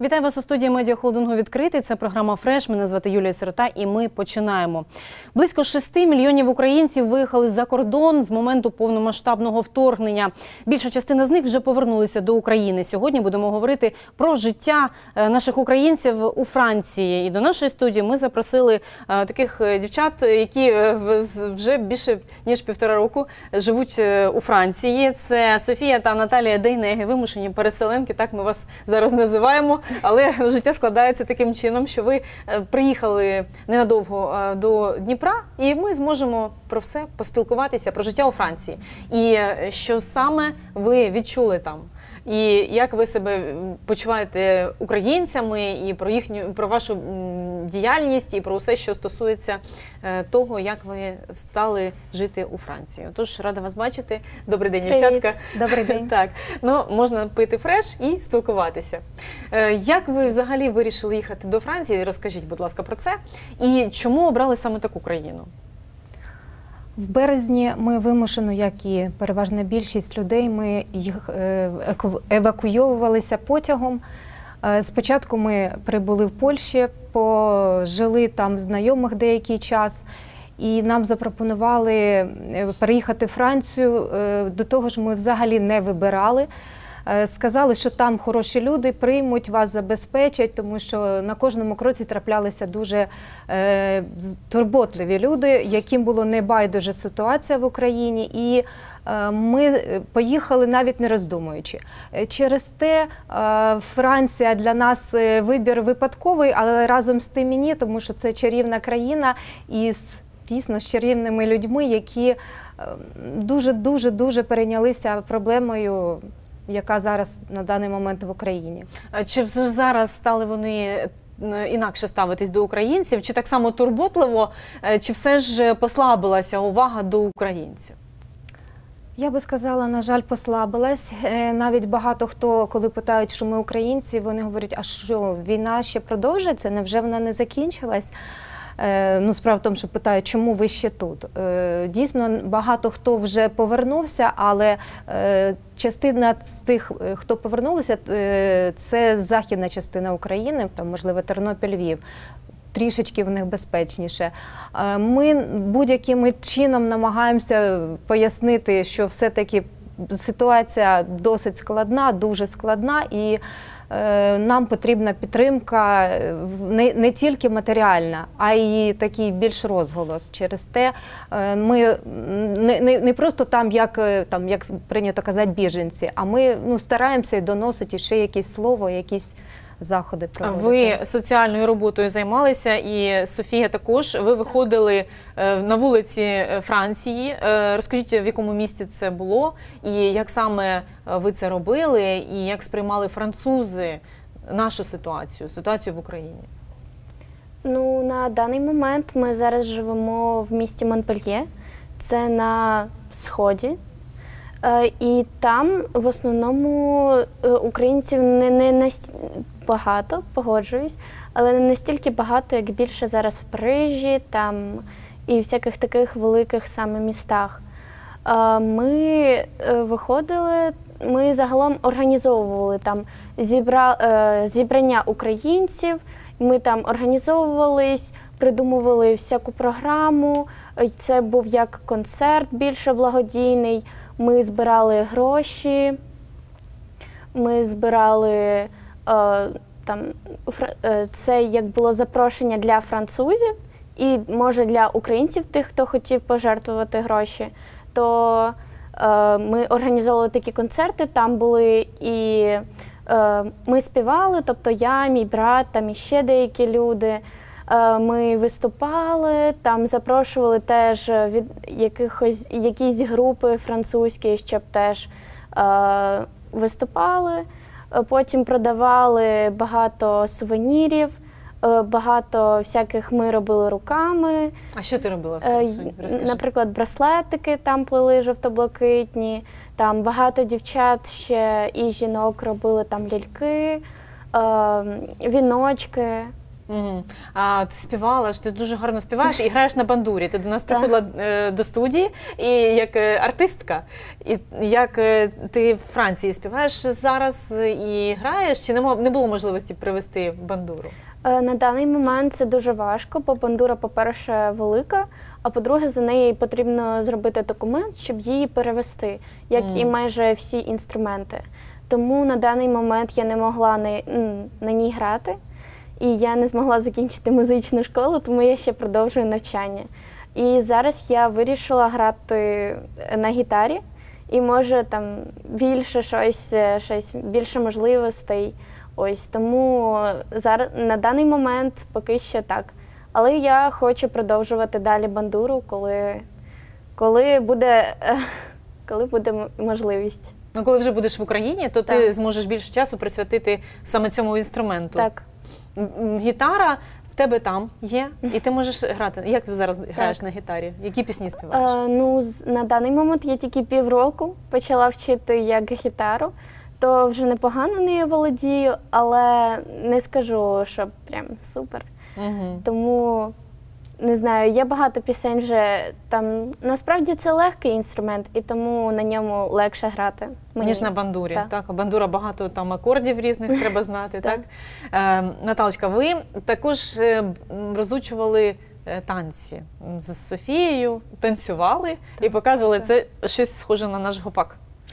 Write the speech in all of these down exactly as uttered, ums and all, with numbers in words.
Вітаю вас у студії медіахолдингу «Відкритий». Це програма «Фреш». Мене звати Юлія Сирота і ми починаємо. Близько шести мільйонів українців виїхали за кордон з моменту повномасштабного вторгнення. Більша частина з них вже повернулися до України. Сьогодні будемо говорити про життя наших українців у Франції. І до нашої студії ми запросили таких дівчат, які вже більше ніж півтора року живуть у Франції. Це Софія та Наталія Дейнеги, вимушені переселенки, так ми вас зараз називаємо. Але життя складається таким чином, що ви приїхали ненадовго до Дніпра, і ми зможемо про все поспілкуватися, про життя у Франції. І що саме ви відчули там? І як ви себе почуваєте українцями, і про їхню, про вашу діяльність, і про все, що стосується того, як ви стали жити у Франції. Тож, рада вас бачити. Добрий день, дівчатка. Добрий день. Так, ну, можна пити фреш і спілкуватися. Як ви взагалі вирішили їхати до Франції? Розкажіть, будь ласка, про це. І чому обрали саме таку країну? В березні ми вимушено, як і переважна більшість людей, ми їх евакуйовувалися потягом. Спочатку ми прибули в Польщі, пожили там знайомих деякий час, і нам запропонували переїхати в Францію. До того ж ми взагалі не вибирали. Сказали, що там хороші люди, приймуть, вас забезпечать, тому що на кожному кроці траплялися дуже е, турботливі люди, яким було небайдуже ситуація в Україні, і е, ми поїхали навіть не роздумуючи. Через те е, Франція для нас вибір випадковий, але разом з тим і ні, тому що це чарівна країна із дійсно з чарівними людьми, які дуже-дуже-дуже перейнялися проблемою, яка зараз на даний момент в Україні. Чи вже зараз стали вони інакше ставитись до українців, чи так само турботливо, чи все ж послабилася увага до українців? Я би сказала, на жаль, послабилась. Навіть багато хто, коли питають, що ми українці, вони говорять, а що, війна ще продовжується, невже вона не закінчилась? Ну, справа в тому, що питають, чому ви ще тут. Дійсно, багато хто вже повернувся, але частина з тих, хто повернулися, це західна частина України, там, можливо, Тернопіль, Львів. Трішечки в них безпечніше. Ми будь-яким чином намагаємося пояснити, що все-таки ситуація досить складна, дуже складна, і нам потрібна підтримка не, не тільки матеріальна, а й такий більш розголос. Через те ми не, не, не просто там, як, там, як прийнято казати, біженці, а ми ну, стараємося доносити ще якесь слово, якісь заходи проводити. Ви соціальною роботою займалися, і Софія також. Ви виходили на вулиці Франції. Розкажіть, в якому місті це було, і як саме ви це робили, і як сприймали французи нашу ситуацію, ситуацію в Україні? Ну, на даний момент ми зараз живемо в місті Монпельє. Це на сході. І там в основному українців не, не настільки багато, погоджуюсь, але не настільки багато, як більше зараз в Парижі там, і в всяких таких великих саме містах. Ми виходили, ми загалом організовували там зібра, зібрання українців, ми там організовувались, придумували всяку програму, це був як концерт більше благодійний. Ми збирали гроші, ми збирали, е, там, це як було запрошення для французів і, може, для українців, тих, хто хотів пожертвувати гроші, то е, ми організовували такі концерти, там були і е, ми співали, тобто я, мій брат, там іще деякі люди. Ми виступали, там запрошували теж від якихось, якісь групи французькі, щоб теж е, виступали. Потім продавали багато сувенірів, е, багато всяких ми робили руками. А що ти робила? Е, наприклад, браслетики там плели жовто-блакитні, там багато дівчат ще і жінок робили там ляльки, е, віночки. Угу. А ти співала ж, ти дуже гарно співаєш і граєш на бандурі. Ти до нас приходила е, до студії і як е, артистка. І як е, ти в Франції співаєш зараз і граєш, чи не, мов, не було можливості привезти бандуру? Е, на даний момент це дуже важко, бо бандура, по-перше, велика, а по-друге, за неї потрібно зробити документ, щоб її перевести, як mm. і майже всі інструменти. Тому на даний момент я не могла на, на ній грати, і я не змогла закінчити музичну школу, тому я ще продовжую навчання. І зараз я вирішила грати на гітарі, і може там більше щось, щось більше можливостей. Ось, тому зараз, на даний момент поки що так. Але я хочу продовжувати далі бандуру, коли, коли, буде, коли буде можливість. Ну, коли вже будеш в Україні, то так. ти зможеш більше часу присвятити саме цьому інструменту. Так. Гітара в тебе там є, і ти можеш грати. Як ти зараз граєш так. на гітарі? Які пісні співаєш? Е, ну, на даний момент я тільки півроку почала вчити як гітару, то вже непогано нею володію, але не скажу, що прям супер. Угу. Тому, не знаю, є багато пісень вже, там, насправді це легкий інструмент, і тому на ньому легше грати. Мені. Ніж на бандурі, так. так. А бандура багато там акордів різних треба знати, так? Е, Наталочка, ви також е, розучували е, танці з Софією, танцювали так, і показували так. це щось схоже на наш гопак.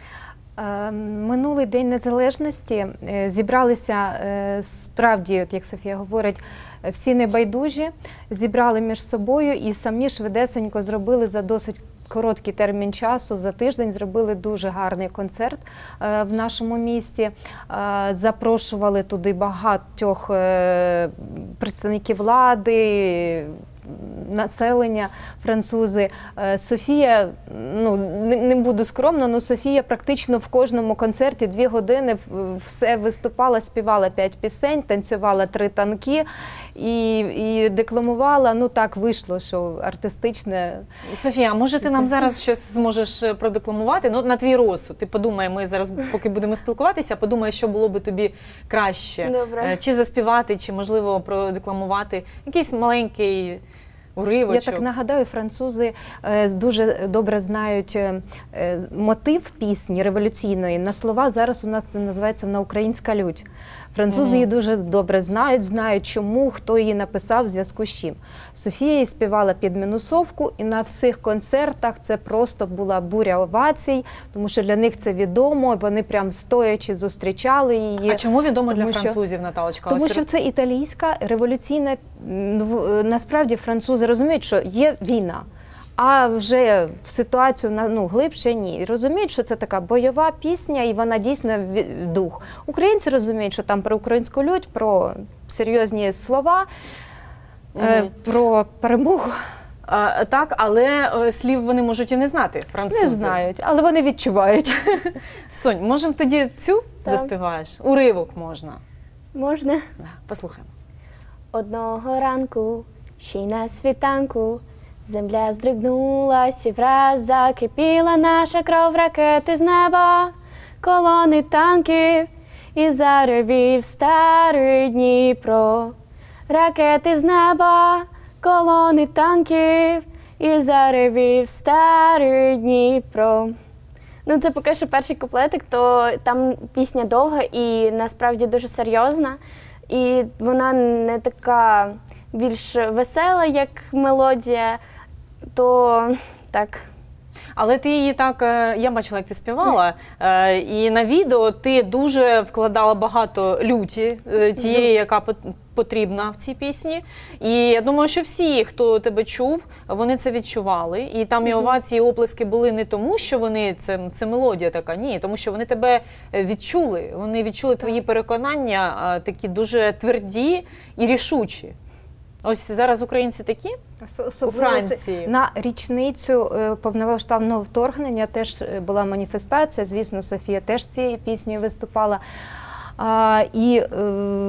Минулий День Незалежності зібралися справді, от як Софія говорить, всі небайдужі, зібрали між собою і самі швидесенько зробили за досить короткий термін часу, за тиждень зробили дуже гарний концерт в нашому місті. Запрошували туди багатьох представників влади, населення, французи. Софія, ну не, не буду скромно, але Софія практично в кожному концерті дві години все виступала, співала п'ять пісень, танцювала три танки і, і декламувала. Ну так вийшло, що артистичне. Софія, а може ти нам зараз щось зможеш продекламувати? Ну, на твій розсуд. Ти подумай, ми зараз, поки будемо спілкуватися, подумай, що було би тобі краще. Добре. Чи заспівати, чи, можливо, продекламувати якийсь маленький уривочок. Я так нагадаю, французи е, дуже добре знають е, мотив пісні революційної. На слова зараз у нас це називається «На українська лють». Французи її дуже добре знають, знають чому, хто її написав, в зв'язку з чим. Софія її співала під мінусовку, і на всіх концертах це просто була буря овацій, тому що для них це відомо, вони прям стоячи зустрічали її. А чому відомо тому, для що, французів, Наталочка? Тому Ось... що це італійська революційна, насправді французи розуміють, що є війна. А вже в ситуацію ну, глибше ні. Розуміють, що це така бойова пісня, і вона дійсно дух. Українці розуміють, що там про українську лють, про серйозні слова, угу. е, про перемогу. А, так, але слів вони можуть і не знати, французи. Не знають, але вони відчувають. Сонь, можемо тоді цю так. заспіваєш? Уривок можна. Можна. Да, послухаємо. Одного ранку, ще й на світанку, земля здригнулась і враз закипіла наша кров, ракети з неба, колони танків і заревів старий Дніпро. Ракети з неба, колони танків і заревів старий Дніпро. Ну, це поки що перший куплетик, то там пісня довга і насправді дуже серйозна. І вона не така більш весела, як мелодія, то так. Але ти її так, я бачила, як ти співала, і на відео ти дуже вкладала багато люті, тієї, яка потрібна в цій пісні. І я думаю, що всі, хто тебе чув, вони це відчували. І там і овації, і оплески були не тому, що вони, це, це мелодія така, ні, тому що вони тебе відчули. Вони відчули твої переконання, такі дуже тверді і рішучі. Ось зараз українці такі? Особливо у Франції. На річницю повномасштабного вторгнення теж була маніфестація, звісно, Софія теж цією піснею виступала. А, і е,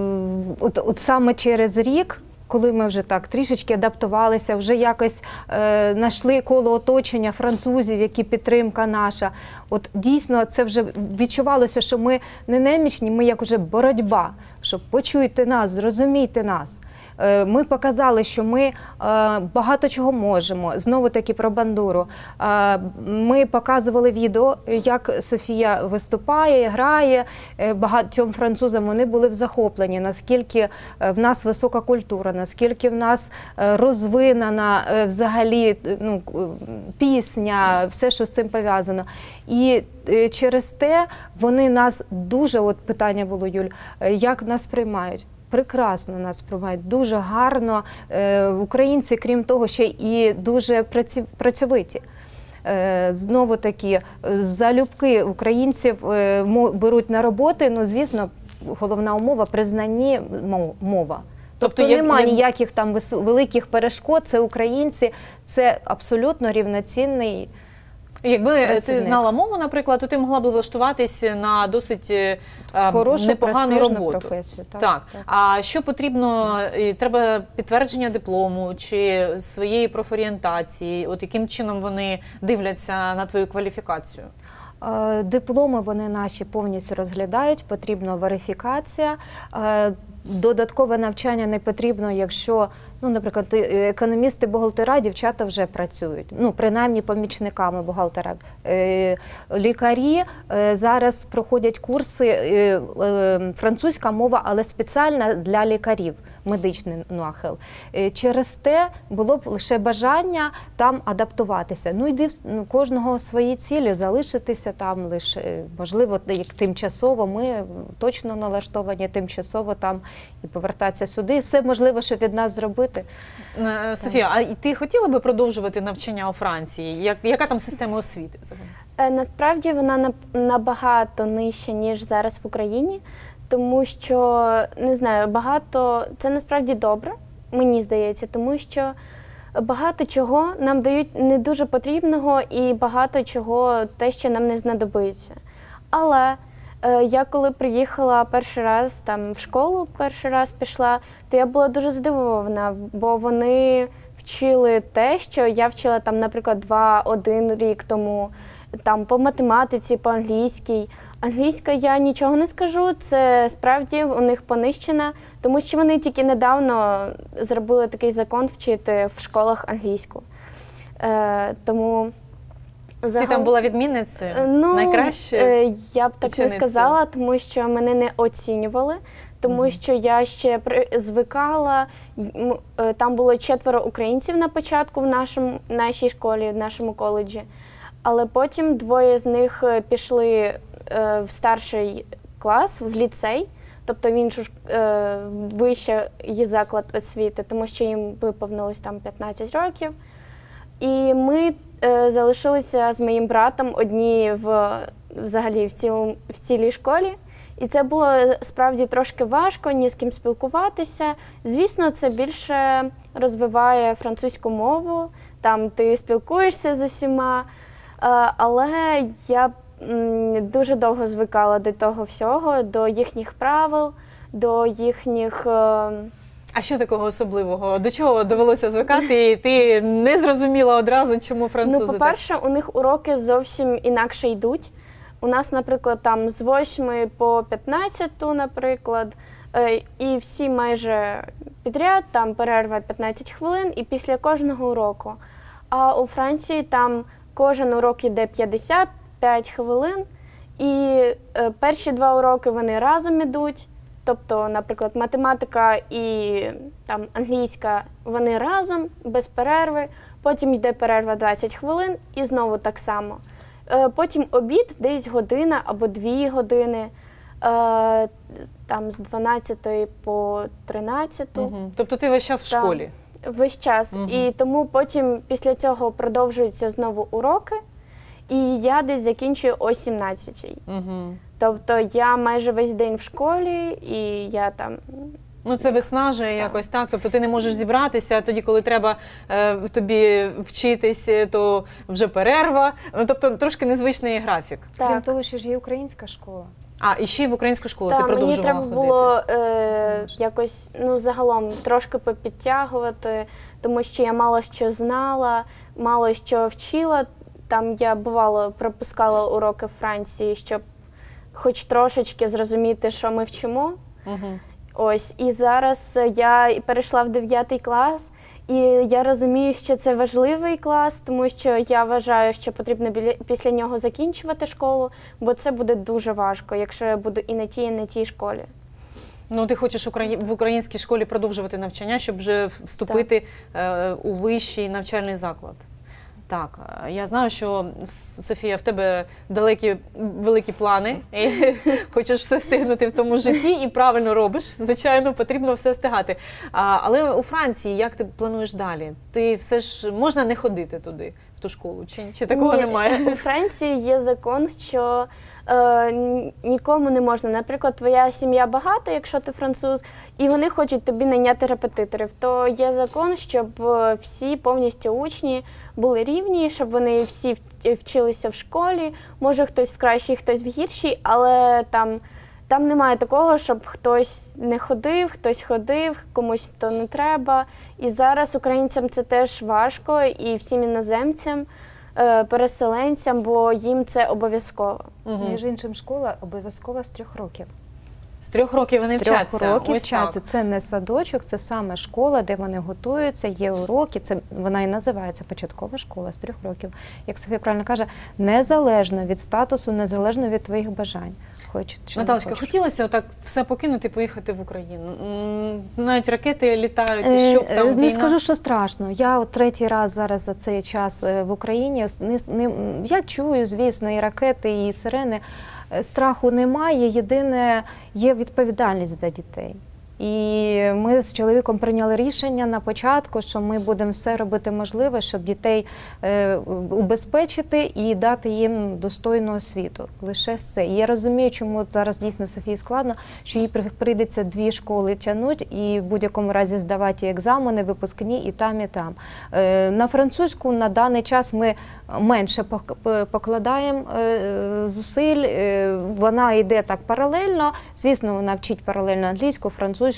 от, от саме через рік, коли ми вже так трішечки адаптувалися, вже якось е, знайшли коло оточення французів, які підтримка наша, от дійсно це вже відчувалося, що ми не немічні, ми як уже боротьба, що почуйте нас, зрозумійте нас. Ми показали, що ми багато чого можемо. Знову-таки про бандуру. Ми показували відео, як Софія виступає, грає. Багатьом французам вони були в захопленні, наскільки в нас висока культура, наскільки в нас розвинена взагалі ну, пісня, все, що з цим пов'язано. І через те вони нас дуже, от питання було, Юль, як нас приймають? Прекрасно нас приймають, дуже гарно. Українці, крім того, ще і дуже працьовиті. Знову таки, залюбки українців беруть на роботи, ну, звісно, головна умова – признанні мова. Тобто, тобто немає як... ніяких там великих перешкод, це українці, це абсолютно рівноцінний. Якби працівник. Ти знала мову, наприклад, то ти могла б влаштуватись на досить хорошу, непогану роботу. Професію. Так, так. так. А що потрібно? Треба підтвердження диплому чи своєї профорієнтації? От яким чином вони дивляться на твою кваліфікацію? Дипломи вони наші повністю розглядають, потрібна верифікація. Додаткове навчання не потрібно, якщо, ну, наприклад, економісти, бухгалтера, дівчата вже працюють, ну, принаймні помічниками бухгалтера. Лікарі зараз проходять курси, французька мова, але спеціальна для лікарів, медичний нахил. Через те було б лише бажання там адаптуватися. Ну, і ну, кожного свої цілі, залишитися там лише, можливо, як тимчасово, ми точно налаштовані тимчасово там і повертатися сюди. Все можливо, що від нас зробити. Софія, а ти хотіла би продовжувати навчання у Франції? Як, яка там система освіти взагалі? Насправді вона набагато нижча, ніж зараз в Україні. Тому що, не знаю, багато, це насправді добре, мені здається, тому що багато чого нам дають не дуже потрібного і багато чого те, що нам не знадобиться. Але е, я коли приїхала перший раз там в школу, перший раз пішла, то я була дуже здивована, бо вони вчили те, що я вчила там, наприклад, два-один рік тому, там по математиці, по англійській. Англійська я нічого не скажу, це справді у них понищена, тому що вони тільки недавно зробили такий закон вчити в школах англійську. Е, тому Ти там була відмінницею? Ну, найкраще? Е, я б так не сказала, тому що мене не оцінювали, тому mm-hmm. що я ще звикала, там було четверо українців на початку в нашому, нашій школі, в нашому коледжі, але потім двоє з них пішли в старший клас, в ліцей, тобто в іншу е, вищий заклад освіти, тому що їм виповнилось там п'ятнадцять років. І ми е, залишилися з моїм братом одні в, взагалі в, цілу, в цілій школі. І це було справді трошки важко, ні з ким спілкуватися. Звісно, це більше розвиває французьку мову, там ти спілкуєшся з усіма, е, але я дуже довго звикала до того всього, до їхніх правил, до їхніх... А що такого особливого? До чого довелося звикати, і ти не зрозуміла одразу, чому французи? Ну, по-перше, у них уроки зовсім інакше йдуть. У нас, наприклад, там з восьми по п'ятнадцяту, наприклад, і всі майже підряд, там перерва п'ятнадцять хвилин, і після кожного уроку. А у Франції там кожен урок йде п'ятдесят п'ять хвилин, і е, перші два уроки вони разом ідуть, тобто, наприклад, математика і там, англійська, вони разом, без перерви, потім йде перерва двадцять хвилин і знову так само. Е, потім обід десь година або дві години, е, там з дванадцятої по тринадцяту. Угу. Тобто ти весь час в школі? Весь час. Угу. І тому потім після цього продовжуються знову уроки. І я десь закінчую о сімнадцятій. Угу. Тобто я майже весь день в школі, і я там... Ну це виснажує так. якось, так? Тобто ти не можеш зібратися, тоді, коли треба е, тобі вчитись, то вже перерва. Ну, тобто трошки незвичний графік. Так. Крім того, що ж є українська школа. А, і ще й в українську школу так, ти продовжувала ходити? Так, мені треба було е, якось, ну, загалом трошки попідтягувати, тому що я мало що знала, мало що вчила. Там я, бувало, пропускала уроки в Франції, щоб хоч трошечки зрозуміти, що ми вчимо. Угу. Ось, і зараз я перейшла в дев'ятий клас, і я розумію, що це важливий клас, тому що я вважаю, що потрібно після нього закінчувати школу, бо це буде дуже важко, якщо я буду і на тій, і на тій школі. Ну, ти хочеш в українській школі продовжувати навчання, щоб вже вступити так. у вищий навчальний заклад. Так, я знаю, що, Софія, в тебе далекі, великі плани, і хочеш все встигнути в тому житті, і правильно робиш, звичайно, потрібно все встигати. А, але у Франції, як ти плануєш далі? Ти все ж, можна не ходити туди, в ту школу, чи, чи такого Ні, немає? У Франції є закон, що е, нікому не можна. Наприклад, твоя сім'я багата, якщо ти француз, і вони хочуть тобі найняти репетиторів, то є закон, щоб всі повністю учні були рівні, щоб вони всі вчилися в школі, може хтось в кращій, хтось в гіршій, але там, там немає такого, щоб хтось не ходив, хтось ходив, комусь то не треба. І зараз українцям це теж важко, і всім іноземцям, переселенцям, бо їм це обов'язково. Угу. Між іншим, школа обов'язкова з трьох років. З трьох років вони вчаться? З трьох років вчаться. Це не садочок, це саме школа, де вони готуються, є уроки. Це, вона і називається початкова школа з трьох років. Як Софія правильно каже, незалежно від статусу, незалежно від твоїх бажань. Хоч, Наталочка, хотілося отак все покинути і поїхати в Україну? Навіть ракети літають, щоб там війна? Не скажу, що страшно. Я от третій раз зараз за цей час в Україні. Не, не, я чую, звісно, і ракети, і сирени. Страху немає, єдине, є відповідальність за дітей. І ми з чоловіком прийняли рішення на початку, що ми будемо все робити можливе, щоб дітей е, убезпечити і дати їм достойну освіту. Лише це. І я розумію, чому зараз дійсно Софії складно, що їй прийдеться дві школи тягнути і в будь-якому разі здавати екзамени, випускні і там, і там. Е, на французьку на даний час ми менше покладаємо е, зусиль, е, вона йде так паралельно, звісно, вона вчить паралельно англійську, французьку,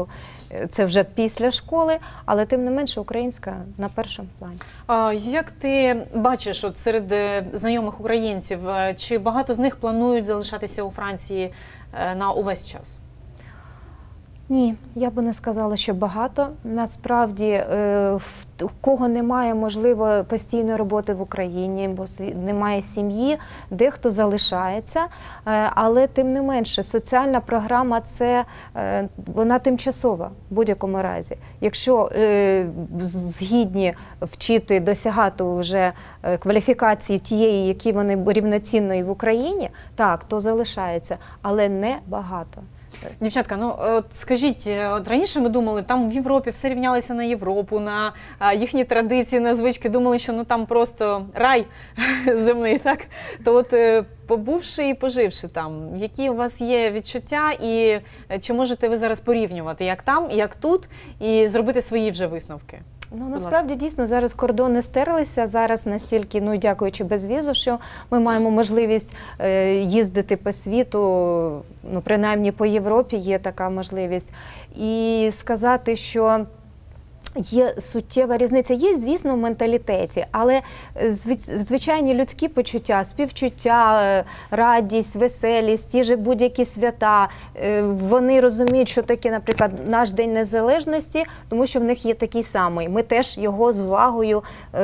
це вже після школи, але тим не менше українська на першому плані. А як ти бачиш от серед знайомих українців, чи багато з них планують залишатися у Франції на увесь час? Ні, я би не сказала, що багато. Насправді, в кого немає, можливо, постійної роботи в Україні, бо немає сім'ї, дехто залишається. Але тим не менше, соціальна програма – це, вона тимчасова в будь-якому разі. Якщо згідні вчити, досягати вже кваліфікації тієї, які вони рівноцінної в Україні, так, то залишається, але не багато. Дівчатка, ну от скажіть, от раніше ми думали, там в Європі все рівнялися на Європу, на а, їхні традиції, на звички, думали, що ну там просто рай земний, так? То от побувши і поживши там, які у вас є відчуття і чи можете ви зараз порівнювати, як там, як тут, і зробити свої вже висновки? Ну, насправді, дійсно, зараз кордони стерлися, зараз настільки, ну, дякуючи безвізу, що ми маємо можливість е, їздити по світу, ну, принаймні по Європі є така можливість. І сказати, що є суттєва різниця. Є, звісно, в менталітеті, але звичайні людські почуття, співчуття, радість, веселість, ті ж будь-які свята, вони розуміють, що таке, наприклад, наш День Незалежності, тому що в них є такий самий. Ми теж його з увагою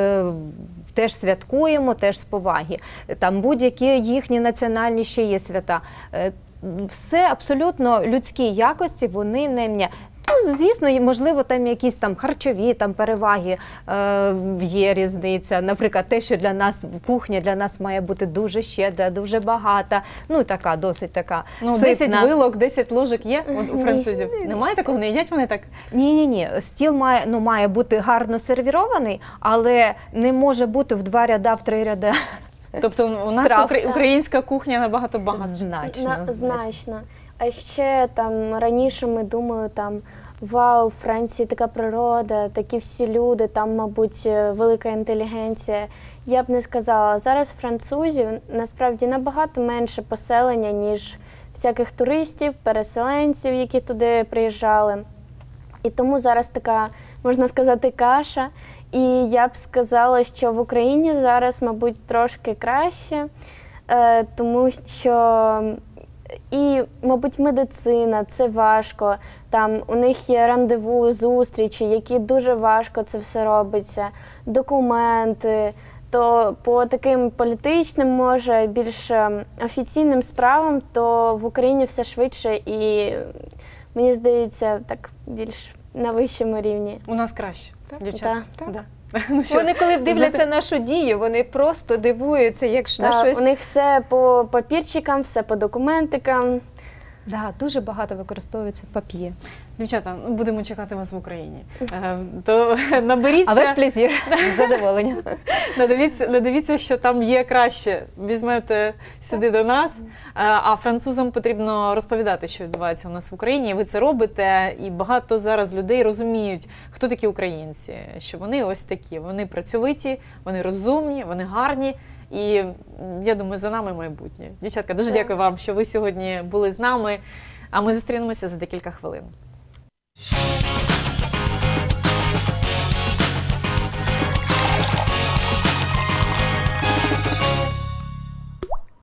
теж святкуємо, теж з поваги. Там будь-які їхні національні ще є свята. Все абсолютно людські якості, вони не міняють. Ну, звісно, можливо, там якісь там харчові там переваги е, є різниця. Наприклад, те, що для нас кухня для нас має бути дуже щедра, дуже багата, ну така, досить така ну, ситна. десять вилок, десять ложок є у французів? Немає такого? Не їдять вони так? Ні-ні-ні, стіл має, ну, має бути гарно сервірований, але не може бути в два ряда, в три ряда. Тобто у нас Страв, українська кухня набагато багатша? Значно, На, значно. А ще там раніше ми думали, там, вау, у Франції така природа, такі всі люди, там, мабуть, велика інтелігенція. Я б не сказала. Зараз французів насправді набагато менше поселення, ніж всяких туристів, переселенців, які туди приїжджали. І тому зараз така, можна сказати, каша. І я б сказала, що в Україні зараз, мабуть, трошки краще, тому що і, мабуть, медицина, це важко. Там у них є рандеву, зустрічі, які дуже важко це все робиться, документи. То по таким політичним, може, більш офіційним справам, то в Україні все швидше і, мені здається, так більш на вищому рівні. У нас краще, Так. дівчата. Так. Да. Ну, що, Вони, коли дивляться знаєте, нашу дію, вони просто дивуються, якщо на Та, щось... У них все по папірчикам, все по документикам. Да, дуже багато використовується пап'є. Дівчата, ну, будемо чекати вас в Україні. Е, То наберіться, Але плезір, задоволення. надивіться, надивіться, що там є краще. Візьмете сюди до нас, Е, а французам потрібно розповідати, що відбувається у нас в Україні. І ви це робите, і багато зараз людей розуміють, хто такі українці, що вони ось такі. Вони працьовиті, вони розумні, вони гарні. І м, я думаю, за нами майбутнє. Дівчатка, дуже Так. дякую вам, що ви сьогодні були з нами. А ми зустрінемося за декілька хвилин.